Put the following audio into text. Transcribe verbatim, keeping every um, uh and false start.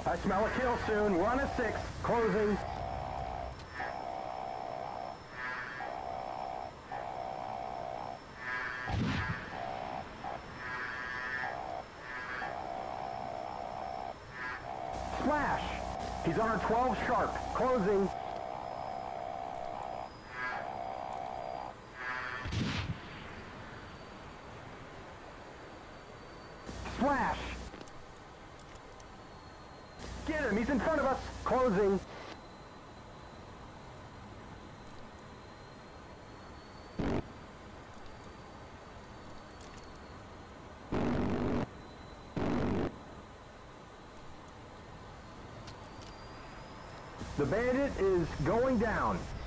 I smell a kill soon. We're on a six. Closing. Splash. He's on our twelve sharp. Closing. Splash. Get him. He's in front of us. Closing. The bandit is going down.